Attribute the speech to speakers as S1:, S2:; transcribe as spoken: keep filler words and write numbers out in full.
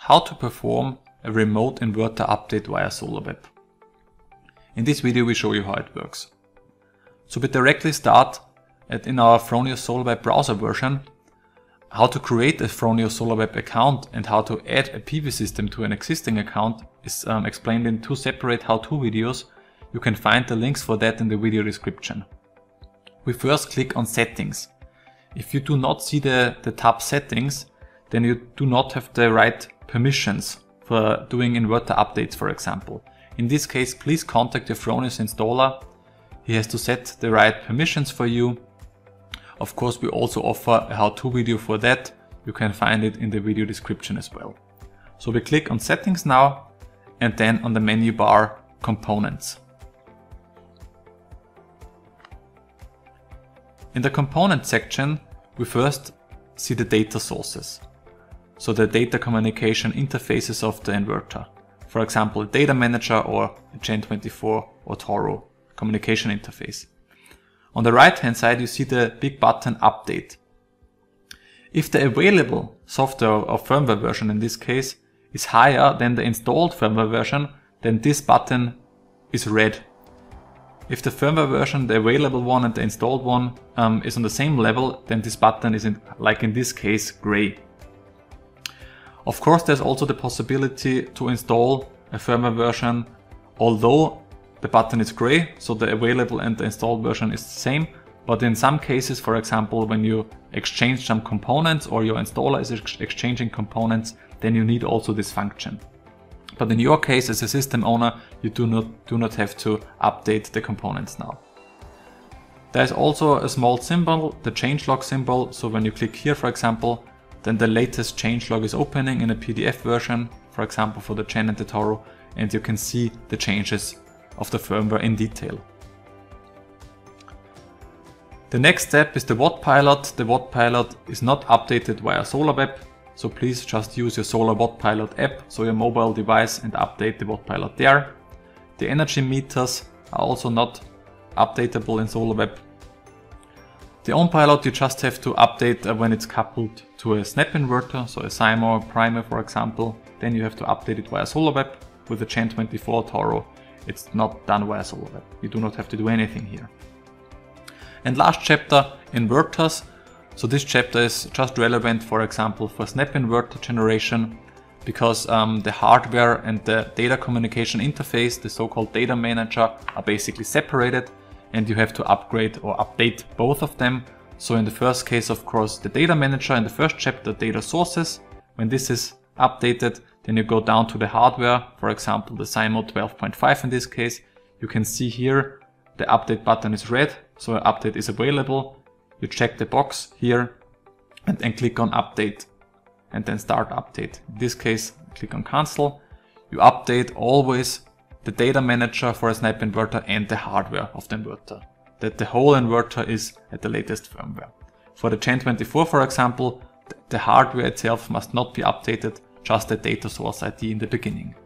S1: how to perform a remote inverter update via Solar.web. In this video we show you how it works. So we directly start at in our Fronius Solar.web browser version, how to create a Fronius Solar.web account and how to add a P V system to an existing account is um, explained in two separate how-to videos. You can find the links for that in the video description. We first click on Settings. If you do not see the, the tab Settings, then you do not have the right permissions for doing inverter updates, for example. In this case, please contact your Fronius installer. He has to set the right permissions for you. Of course, we also offer a how-to video for that. You can find it in the video description as well. So we click on Settings now and then on the menu bar Components. In the Component section, we first see the data sources. So the data communication interfaces of the inverter. For example, a data manager or a Gen twenty-four or Toro communication interface. On the right hand side you see the big button Update. If the available software or firmware version in this case is higher than the installed firmware version, then this button is red. If the firmware version, the available one and the installed one um, is on the same level, then this button is, in, like in this case, gray. Of course, there's also the possibility to install a firmware version, although the button is gray, so the available and the installed version is the same. But in some cases, for example, when you exchange some components or your installer is ex exchanging components, then you need also this function. But in your case, as a system owner, you do not, do not have to update the components now. There's also a small symbol, the changelog symbol. So when you click here, for example, then the latest changelog is opening in a P D F version, for example, for the Gen and the Toro, and you can see the changes of the firmware in detail. The next step is the watt pilot. The watt pilot is not updated via Solar.web, so please just use your Solar Watt Pilot app, so your mobile device, and update the watt pilot there. The energy meters are also not updatable in Solar.web. The on pilot you just have to update uh, when it's coupled to a snap inverter, so a S I M O or primer, for example. Then you have to update it via Solar.web. With a Gen twenty-four Toro, it's not done via Solar.web. You do not have to do anything here. And last chapter, inverters. So this chapter is just relevant, for example, for snap inverter generation, because um, the hardware and the data communication interface, the so-called data manager, are basically separated, and you have to upgrade or update both of them. So in the first case, of course, the data manager, in the first chapter, data sources. When this is updated, then you go down to the hardware, for example, the S I M O twelve point five in this case. You can see here the update button is red, so an update is available. You check the box here and then click on Update and then Start Update. In this case, click on Cancel. You update always the data manager for a snap inverter and the hardware of the inverter, that the whole inverter is at the latest firmware. For the Gen twenty-four, for example, the hardware itself must not be updated, just the data source I D in the beginning.